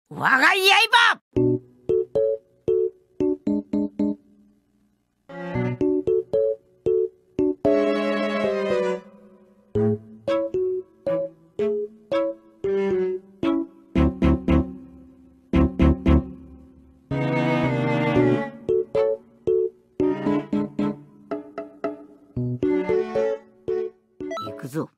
我が刃。行くぞ。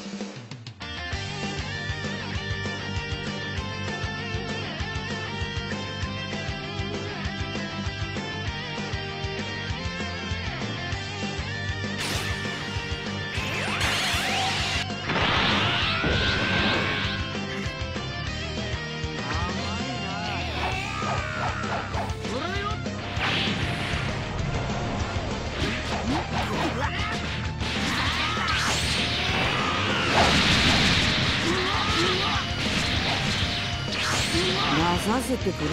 なさせてくれよ。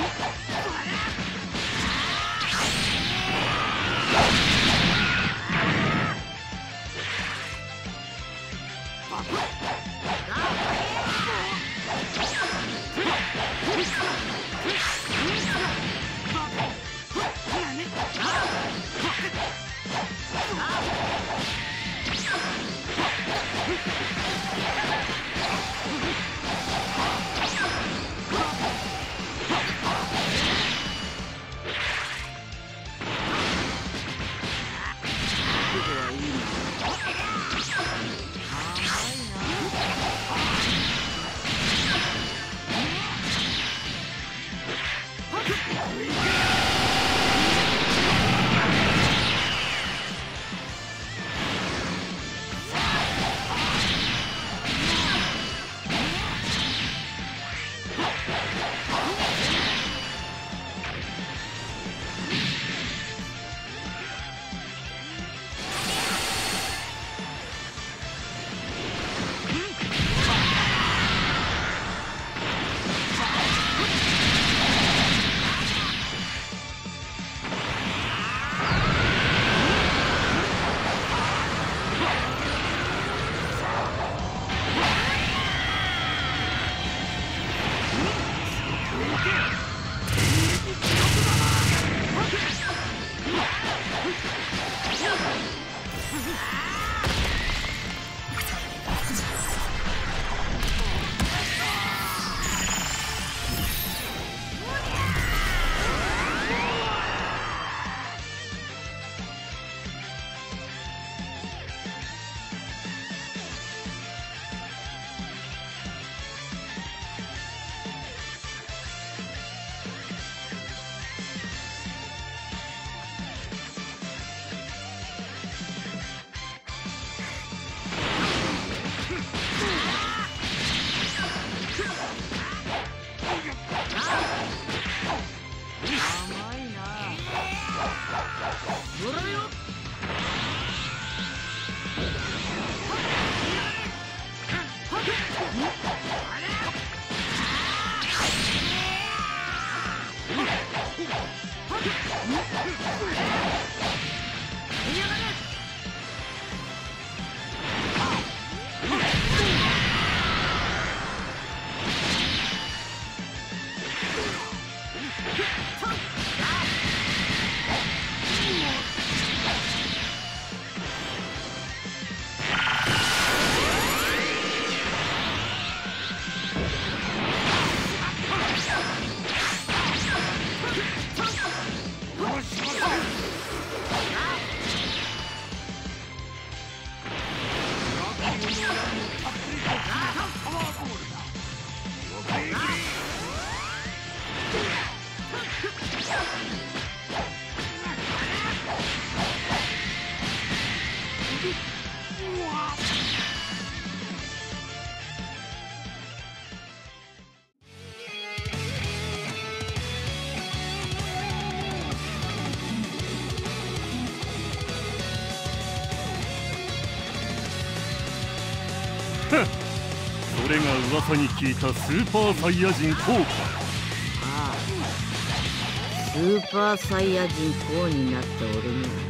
それが噂に聞いたスーパーサイヤ人効果。 ああ、スーパーサイヤ人公になった俺が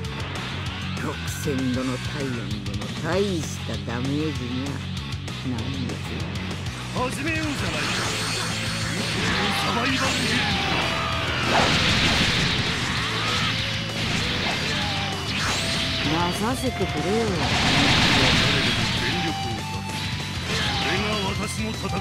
6000度の体温でも大したダメージにはなんですよ。 始めようじゃないか。サバイバルゲームなさせてくれよ。 私の戦いだ。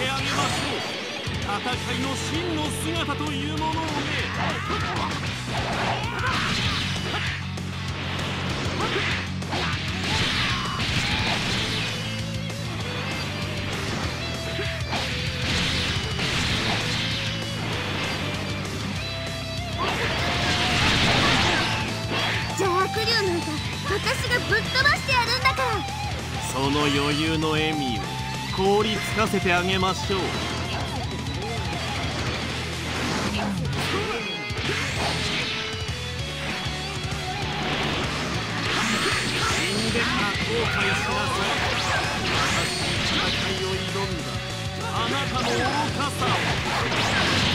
あげましょう。戦いの真の姿というものをね。 邪悪竜なんか私がぶっ飛ばしてやるんだから。 その余裕の笑みを凍りつかせてあげましょう。死んでから後悔しなさい。優しい戦いを挑んだあなたの愚かさを。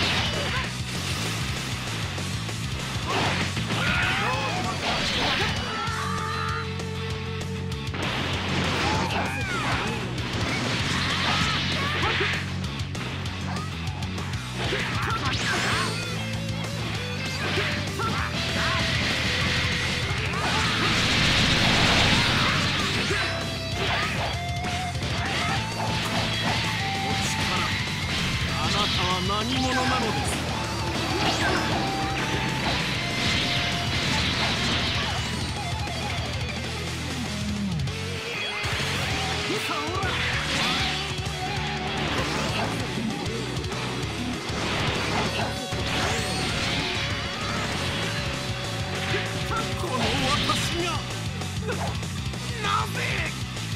何者なのです。この私がなぜ。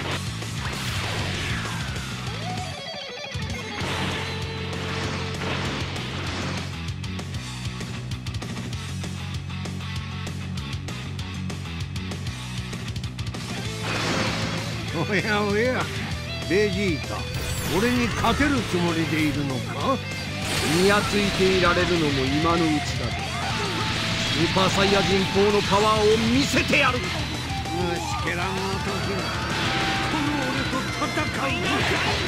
おやおや、ベジータ、俺に勝てるつもりでいるのか？ にやついていられるのも今のうちだ。スーパーサイヤ人4のパワーを見せてやる。 虫けらの時がこの俺と戦うのか。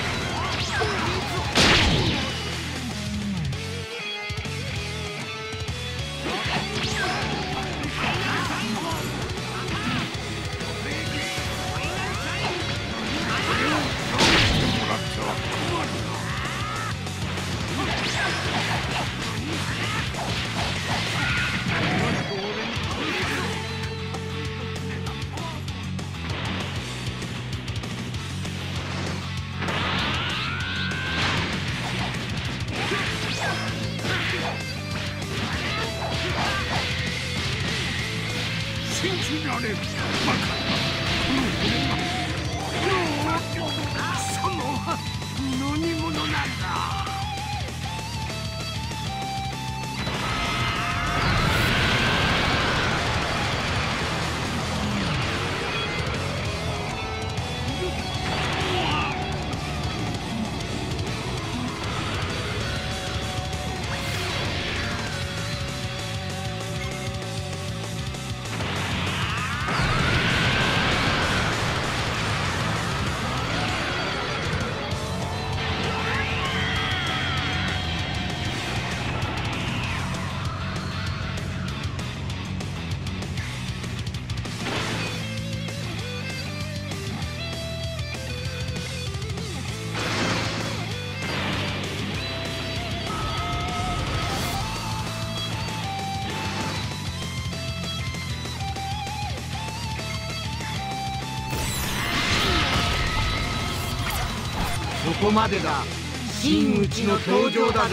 信じられるバカ。その何者なんだ。 ここまでが真打ちの登場だぜ。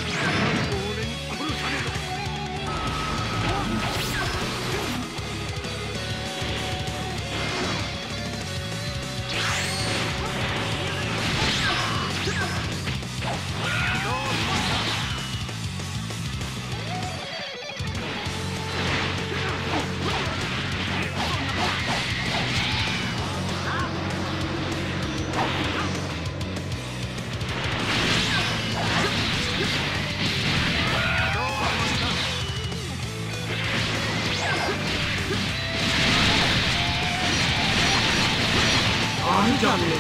じゃねえ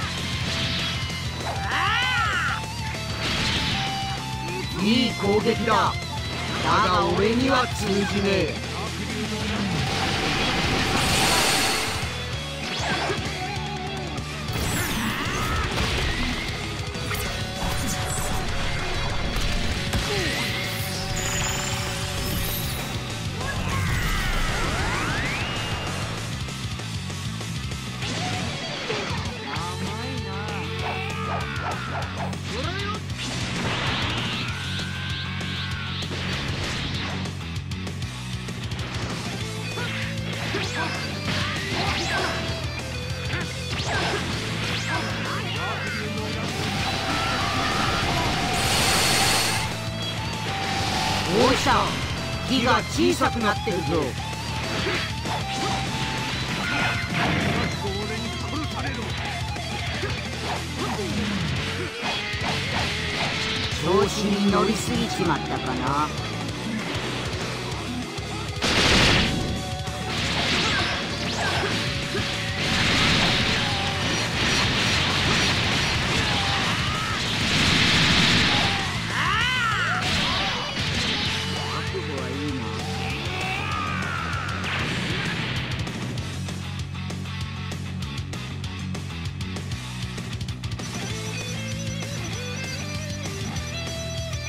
か。いい攻撃だ。だが俺には通じねえ。 した火が小さくなってるぞ。 俺に殺されろ。 調子に乗りすぎちまったかな。覚悟はいいな。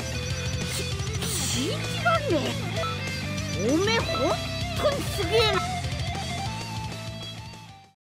信じらんねえ。おめえほんとにすげえな。